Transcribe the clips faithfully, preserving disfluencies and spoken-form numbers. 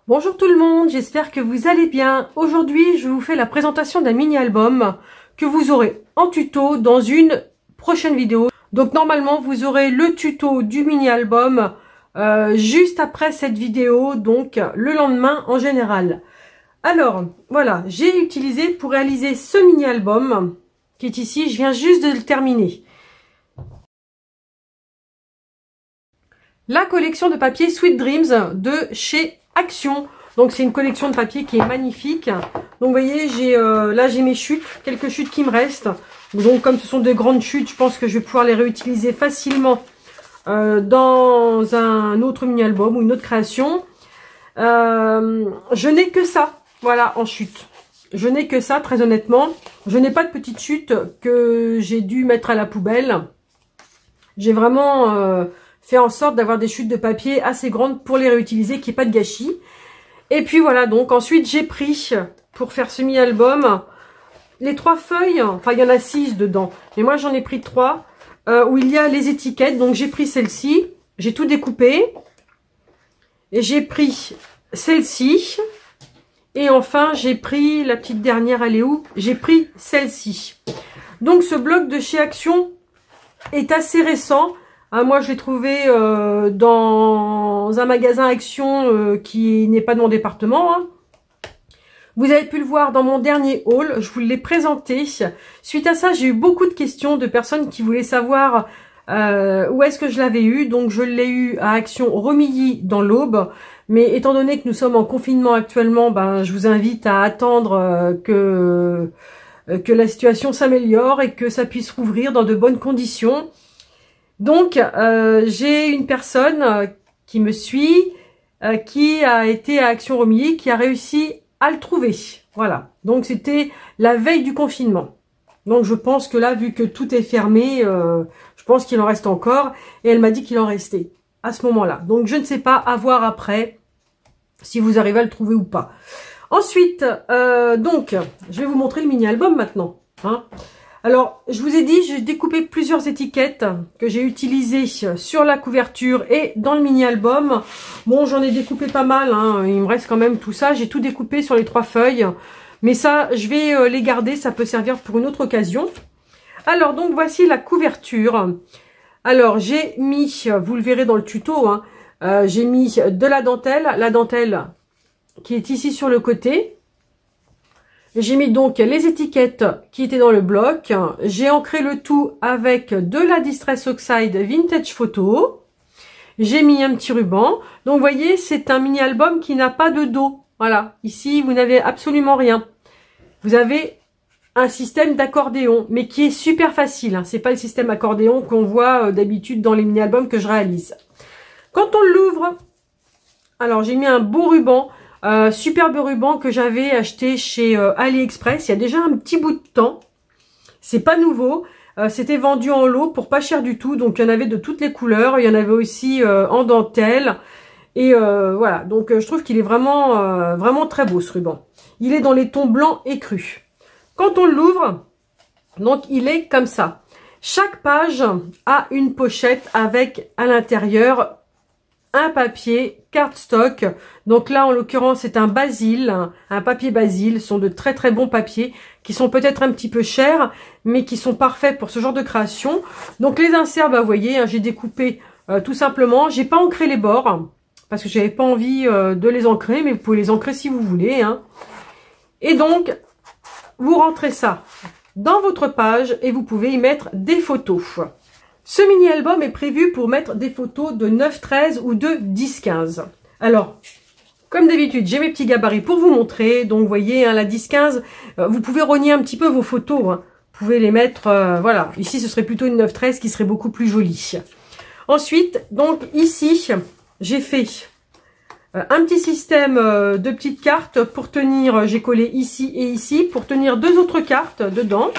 Bonjour tout le monde, j'espère que vous allez bien. Aujourd'hui, je vous fais la présentation d'un mini-album que vous aurez en tuto dans une prochaine vidéo. Donc normalement, vous aurez le tuto du mini-album euh, juste après cette vidéo, donc le lendemain en général. Alors, voilà, j'ai utilisé pour réaliser ce mini-album qui est ici, je viens juste de le terminer. La collection de papier Sweet Dreams de chez Action. Donc c'est une collection de papier qui est magnifique. Donc vous voyez, j'ai euh, là j'ai mes chutes, quelques chutes qui me restent. Donc comme ce sont de grandes chutes, je pense que je vais pouvoir les réutiliser facilement euh, dans un autre mini-album ou une autre création. Euh, je n'ai que ça, voilà, en chute. Je n'ai que ça, très honnêtement. Je n'ai pas de petites chutes que j'ai dû mettre à la poubelle. J'ai vraiment euh, fait en sorte d'avoir des chutes de papier assez grandes pour les réutiliser, qu'il n'y ait pas de gâchis. Et puis voilà, donc ensuite j'ai pris, pour faire ce mini-album, les trois feuilles, enfin il y en a six dedans, mais moi j'en ai pris trois, euh, où il y a les étiquettes. Donc j'ai pris celle-ci, j'ai tout découpé, et j'ai pris celle-ci, et enfin j'ai pris la petite dernière, elle est où? J'ai pris celle-ci. Donc ce bloc de chez Action est assez récent. Ah, moi, je l'ai trouvé euh, dans un magasin Action euh, qui n'est pas de mon département. Hein. Vous avez pu le voir dans mon dernier haul, je vous l'ai présenté. Suite à ça, j'ai eu beaucoup de questions de personnes qui voulaient savoir euh, où est-ce que je l'avais eu. Donc, je l'ai eu à Action Romilly dans l'Aube. Mais étant donné que nous sommes en confinement actuellement, ben, je vous invite à attendre euh, que, euh, que la situation s'améliore et que ça puisse rouvrir dans de bonnes conditions. Donc, euh, j'ai une personne euh, qui me suit, euh, qui a été à Action Romilly, qui a réussi à le trouver. Voilà. Donc, c'était la veille du confinement. Donc, je pense que là, vu que tout est fermé, euh, je pense qu'il en reste encore. Et elle m'a dit qu'il en restait à ce moment-là. Donc, je ne sais pas, à voir après, si vous arrivez à le trouver ou pas. Ensuite, euh, donc, je vais vous montrer le mini-album maintenant. Hein. Alors, je vous ai dit, j'ai découpé plusieurs étiquettes que j'ai utilisées sur la couverture et dans le mini-album. Bon, j'en ai découpé pas mal, hein. Il me reste quand même tout ça. J'ai tout découpé sur les trois feuilles. Mais ça, je vais les garder, ça peut servir pour une autre occasion. Alors, donc, voici la couverture. Alors, j'ai mis, vous le verrez dans le tuto, hein, euh, j'ai mis de la dentelle. La dentelle qui est ici sur le côté. J'ai mis donc les étiquettes qui étaient dans le bloc. J'ai ancré le tout avec de la Distress Oxide Vintage Photo. J'ai mis un petit ruban. Donc, vous voyez, c'est un mini-album qui n'a pas de dos. Voilà. Ici, vous n'avez absolument rien. Vous avez un système d'accordéon, mais qui est super facile. Hein. C'est pas le système accordéon qu'on voit euh, d'habitude dans les mini-albums que je réalise. Quand on l'ouvre, alors j'ai mis un beau ruban. Euh, superbe ruban que j'avais acheté chez euh, AliExpress il y a déjà un petit bout de temps. C'est pas nouveau. Euh, C'était vendu en lot pour pas cher du tout. Donc il y en avait de toutes les couleurs. Il y en avait aussi euh, en dentelle. Et euh, voilà. Donc euh, je trouve qu'il est vraiment, euh, vraiment très beau ce ruban. Il est dans les tons blancs et crus. Quand on l'ouvre, donc il est comme ça. Chaque page a une pochette avec à l'intérieur un papier cardstock. Donc là, en l'occurrence, c'est un basil, un papier basil. Ce sont de très très bons papiers qui sont peut-être un petit peu chers, mais qui sont parfaits pour ce genre de création. Donc les inserts, bah, vous voyez, hein, j'ai découpé euh, tout simplement. J'ai pas ancré les bords parce que j'avais pas envie euh, de les ancrer, mais vous pouvez les ancrer si vous voulez. Hein. Et donc, vous rentrez ça dans votre page et vous pouvez y mettre des photos. Ce mini-album est prévu pour mettre des photos de neuf treize ou de dix quinze. Alors, comme d'habitude, j'ai mes petits gabarits pour vous montrer. Donc, vous voyez, hein, la dix quinze, euh, vous pouvez rogner un petit peu vos photos. Hein. Vous pouvez les mettre, euh, voilà. Ici, ce serait plutôt une neuf treize qui serait beaucoup plus jolie. Ensuite, donc ici, j'ai fait euh, un petit système euh, de petites cartes pour tenir, j'ai collé ici et ici, pour tenir deux autres cartes dedans.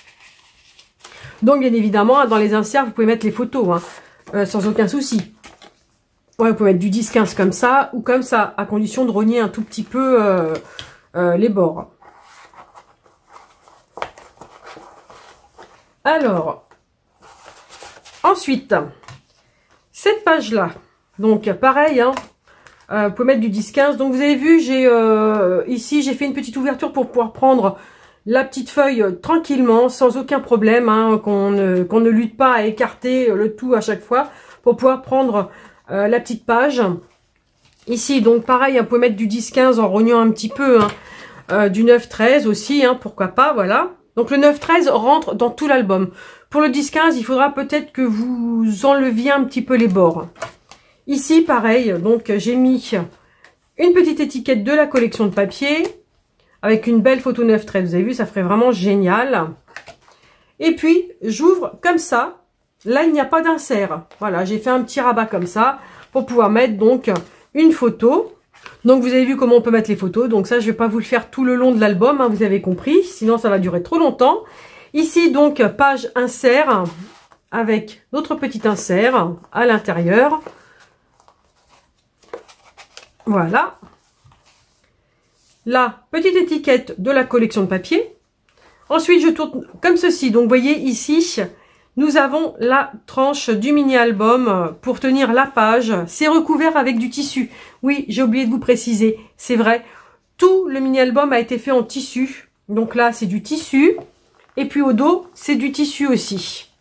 Donc, bien évidemment, dans les inserts, vous pouvez mettre les photos, hein, euh, sans aucun souci. Ouais, vous pouvez mettre du dix quinze comme ça, ou comme ça, à condition de rogner un tout petit peu euh, euh, les bords. Alors, ensuite, cette page-là, donc pareil, hein, Euh, vous pouvez mettre du dix quinze. Donc vous avez vu, j'ai euh, ici, j'ai fait une petite ouverture pour pouvoir prendre la petite feuille tranquillement, sans aucun problème, hein, qu'on ne, qu'on ne lutte pas à écarter le tout à chaque fois, pour pouvoir prendre euh, la petite page. Ici, donc pareil, hein, vous pouvez mettre du dix quinze en rognant un petit peu, hein, euh, du neuf treize aussi, hein, pourquoi pas, voilà. Donc le neuf treize rentre dans tout l'album. Pour le dix quinze, il faudra peut-être que vous enleviez un petit peu les bords. Ici, pareil, donc j'ai mis une petite étiquette de la collection de papier, avec une belle photo neuf treize, vous avez vu, ça ferait vraiment génial. Et puis, j'ouvre comme ça. Là, il n'y a pas d'insert. Voilà, j'ai fait un petit rabat comme ça, pour pouvoir mettre donc une photo. Donc, vous avez vu comment on peut mettre les photos. Donc ça, je ne vais pas vous le faire tout le long de l'album, hein, vous avez compris. Sinon, ça va durer trop longtemps. Ici, donc, page insert, avec notre petit insert à l'intérieur. Voilà. La petite étiquette de la collection de papier. Ensuite, je tourne comme ceci. Donc, vous voyez ici, nous avons la tranche du mini-album pour tenir la page. C'est recouvert avec du tissu. Oui, j'ai oublié de vous préciser. C'est vrai. Tout le mini-album a été fait en tissu. Donc là, c'est du tissu. Et puis au dos, c'est du tissu aussi.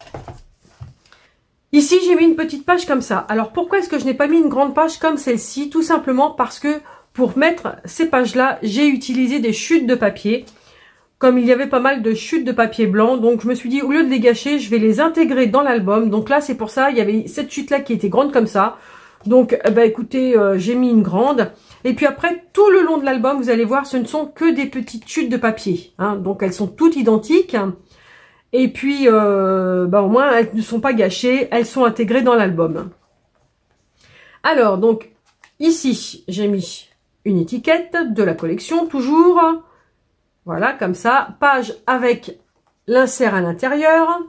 Ici, j'ai mis une petite page comme ça. Alors, pourquoi est-ce que je n'ai pas mis une grande page comme celle-ci? Tout simplement parce que pour mettre ces pages-là, j'ai utilisé des chutes de papier. Comme il y avait pas mal de chutes de papier blanc, donc je me suis dit, au lieu de les gâcher, je vais les intégrer dans l'album. Donc là, c'est pour ça, il y avait cette chute-là qui était grande comme ça. Donc, bah écoutez, euh, j'ai mis une grande. Et puis après, tout le long de l'album, vous allez voir, ce ne sont que des petites chutes de papier. Hein, donc, elles sont toutes identiques. Et puis, euh, bah, au moins, elles ne sont pas gâchées. Elles sont intégrées dans l'album. Alors, donc, ici, j'ai mis une étiquette de la collection, toujours. Voilà, comme ça. Page avec l'insert à l'intérieur.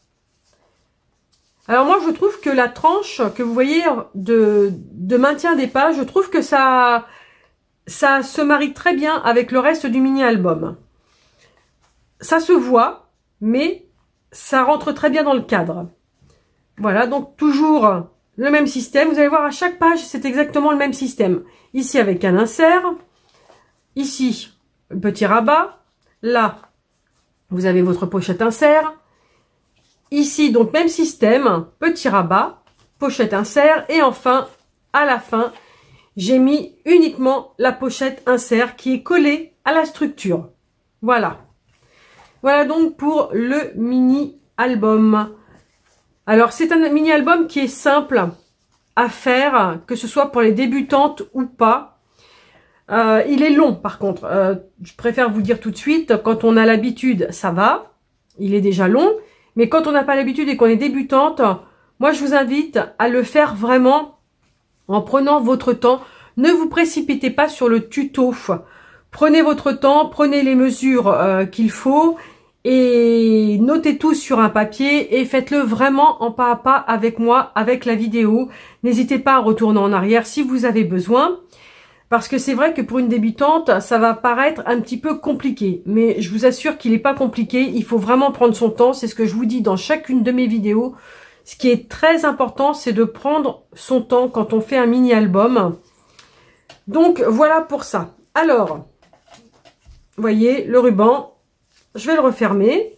Alors moi, je trouve que la tranche que vous voyez de, de maintien des pages, je trouve que ça, ça se marie très bien avec le reste du mini-album. Ça se voit, mais ça rentre très bien dans le cadre. Voilà, donc toujours le même système. Vous allez voir, à chaque page, c'est exactement le même système. Ici, avec un insert. Ici, un petit rabat. Là, vous avez votre pochette insert. Ici, donc, même système, petit rabat, pochette insert. Et enfin, à la fin, j'ai mis uniquement la pochette insert qui est collée à la structure. Voilà. Voilà donc pour le mini-album. Alors, c'est un mini-album qui est simple à faire, que ce soit pour les débutantes ou pas. Euh, il est long, par contre. Euh, je préfère vous dire tout de suite, quand on a l'habitude, ça va. Il est déjà long. Mais quand on n'a pas l'habitude et qu'on est débutante, moi, je vous invite à le faire vraiment en prenant votre temps. Ne vous précipitez pas sur le tuto. Prenez votre temps, prenez les mesures euh, qu'il faut et notez tout sur un papier et faites-le vraiment en pas à pas avec moi, avec la vidéo. N'hésitez pas à retourner en arrière si vous avez besoin. Parce que c'est vrai que pour une débutante, ça va paraître un petit peu compliqué. Mais je vous assure qu'il n'est pas compliqué. Il faut vraiment prendre son temps. C'est ce que je vous dis dans chacune de mes vidéos. Ce qui est très important, c'est de prendre son temps quand on fait un mini-album. Donc, voilà pour ça. Alors, vous voyez, le ruban, je vais le refermer.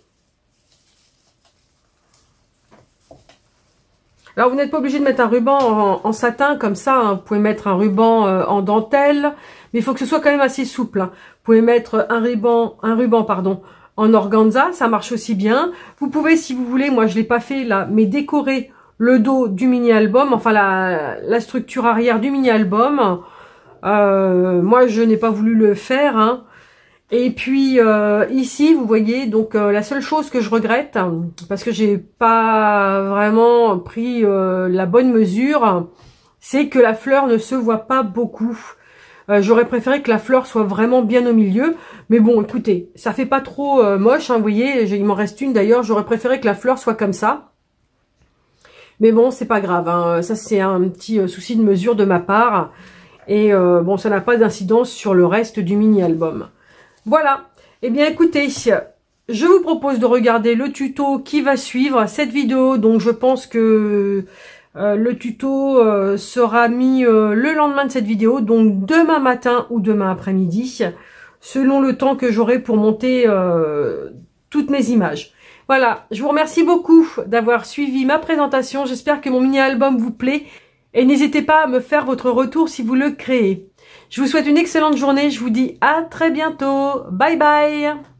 Alors, vous n'êtes pas obligé de mettre un ruban en, en satin comme ça. Hein. Vous pouvez mettre un ruban euh, en dentelle. Mais il faut que ce soit quand même assez souple. Hein. Vous pouvez mettre un ruban, un ruban pardon, en organza. Ça marche aussi bien. Vous pouvez, si vous voulez, moi je ne l'ai pas fait là, mais décorer le dos du mini-album. Enfin, la, la structure arrière du mini-album. Euh, moi, je n'ai pas voulu le faire. Hein. Et puis euh, ici, vous voyez, donc euh, la seule chose que je regrette, parce que j'ai pas vraiment pris euh, la bonne mesure, c'est que la fleur ne se voit pas beaucoup. Euh, J'aurais préféré que la fleur soit vraiment bien au milieu, mais bon, écoutez, ça fait pas trop euh, moche, hein, vous voyez, il m'en reste une d'ailleurs. J'aurais préféré que la fleur soit comme ça, mais bon, c'est pas grave. Hein, ça, c'est un petit euh, souci de mesure de ma part, et euh, bon, ça n'a pas d'incidence sur le reste du mini-album. Voilà, eh bien écoutez, je vous propose de regarder le tuto qui va suivre cette vidéo. Donc je pense que Euh, le tuto euh, sera mis euh, le lendemain de cette vidéo, donc demain matin ou demain après-midi, selon le temps que j'aurai pour monter euh, toutes mes images. Voilà, je vous remercie beaucoup d'avoir suivi ma présentation. J'espère que mon mini-album vous plaît. Et n'hésitez pas à me faire votre retour si vous le créez. Je vous souhaite une excellente journée. Je vous dis à très bientôt. Bye bye.